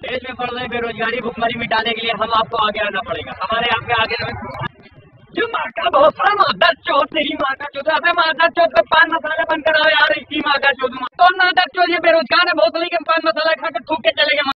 देश में बढ़ रही बेरोजगारी भुखमरी मिटाने के लिए हम आपको आगे आना पड़ेगा। हमारे आपके आगे जो माँ का बहुत सारा मादा चौथ, तेरी माँ का चौथ, अबे मादा चौथ पे पान मसाले बनकर आओ यार, इसकी माँ का चौथ।